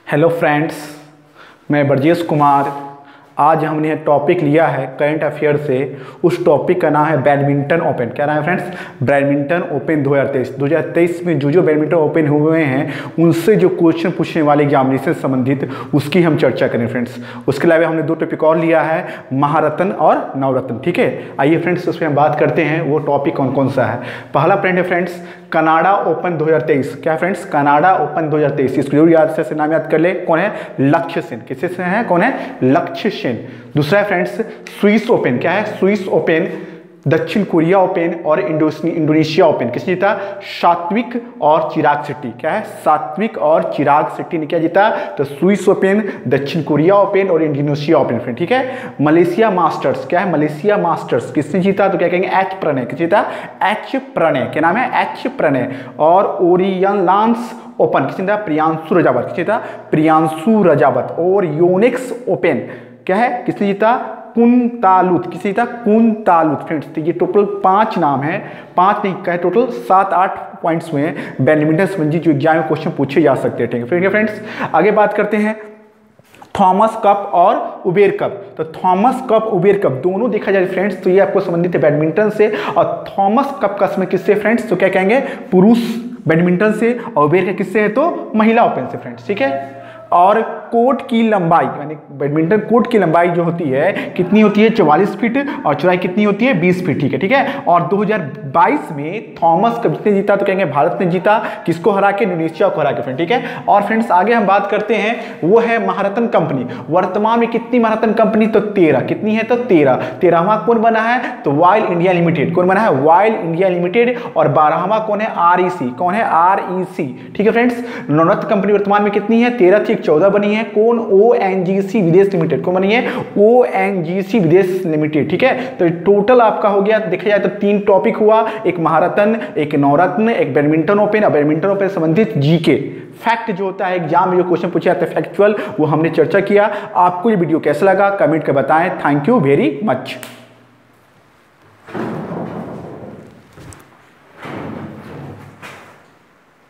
Hello friends, मैं ब्रजेश कुमार। आज हमने टॉपिक लिया है करंट अफेयर से। उस टॉपिक का नाम है बैडमिंटन ओपन। क्या नाम है फ्रेंड्स? बैडमिंटन ओपन 2023 में जो बैडमिंटन ओपन हुए हैं उनसे जो क्वेश्चन पूछने वाले एग्जामिनेशन से संबंधित उसकी हम चर्चा करें फ्रेंड्स। उसके अलावा हमने दो टॉपिक और लिया है, महारत्न और नवरत्न। ठीक है, आइए फ्रेंड्स उस पर हम बात करते हैं। वो टॉपिक कौन कौन सा है? पहला पॉइंट है फ्रेंड्स कनाडा ओपन 2023। क्या है फ्रेंड्स? Canada open 2023। इसको जरूर याद से नाम याद कर ले। कौन है? लक्ष्य सेन। किससे से है? कौन है? लक्ष्य सेन। दूसरा है फ्रेंड्स स्विस ओपन। क्या है? स्विस ओपन, दक्षिण कोरिया ओपन और इंडोनेशिया ओपन। किसने जीता? सात्विक और चिराग शेट्टी। क्या है? सात्विक और चिराग शेट्टी ने क्या जीता? तो स्विस ओपन, दक्षिण कोरिया ओपन और इंडोनेशिया ओपन फ्रेंड। ठीक है। Malaysia Masters. क्या है? मलेशिया मास्टर्स किसने जीता? तो क्या कहेंगे? एच प्रणय। किस जीता? एच प्रणय। क्या नाम है? एच प्रणय। और ओरियनलांस ओपन किसने जीता? प्रियांशु रजावत। किसने जीता? प्रियांशु रजावत। और योनिक्स ओपन क्या है? किसने जीता? कुंतालुत। किसी था? Kunlavut friends. तो ये टोटल 5 नाम है, 5 नहीं कहे टोटल 7-8 पॉइंट्स हुए हैं बैडमिंटन संबंधी जो एग्जाम में क्वेश्चन पूछे जा सकते हैं। ठीक है फ्रेंड्स, आगे बात करते हैं थॉमस कप और उबेर कप। तो थॉमस कप उबेर कप दोनों देखा जाए फ्रेंड्स तो ये आपको संबंधित है बैडमिंटन से। और थॉमस कप का समय किससे फ्रेंड्स? तो क्या कहेंगे? पुरुष बैडमिंटन से। और उबेर का किससे है? तो महिला ओपन से फ्रेंड्स। ठीक है। और कोर्ट की लंबाई यानी बैडमिंटन कोर्ट की लंबाई जो होती है कितनी होती है? 44 फीट। और चौड़ाई कितनी होती है? 20 फीट। ठीक है, ठीक है। और 2022 में थॉमस कप जिसने जीता? तो कहेंगे भारत ने जीता। किसको हरा के? इंडोनेशिया को हरा के फ्रेंड। ठीक है। और फ्रेंड्स आगे हम बात करते हैं वो है महारत्न कंपनी। वर्तमान में कितनी महारत्न कंपनी? तो 13। कितनी है? तो 13वां कौन बना है? तो वाइल इंडिया लिमिटेड। कौन बना है? Oil India Limited. और 12वां कौन है? REC। कौन है? REC। ठीक है फ्रेंड्स। नवरत्न कंपनी वर्तमान में कितनी है? 13 थी, 14 बनी है। कौन? ONGC विदेश लिमिटेड। कौन बनी है? ONGC विदेश लिमिटेड। ठीक है। तो टोटल आपका हो गया, देखा जाए तो 3 टॉपिक हुआ, एक महारत्न, एक नवरत्न, एक बैडमिंटन ओपन। और बैडमिंटन ओपन संबंधित जीके फैक्ट जो होता है एग्जाम में जो क्वेश्चन पूछे जाते हैं फैक्चुअल, वो हमने चर्चा किया। आपको ये वीडियो कैसा लगा कमेंट कर बताएं। Thank you very much.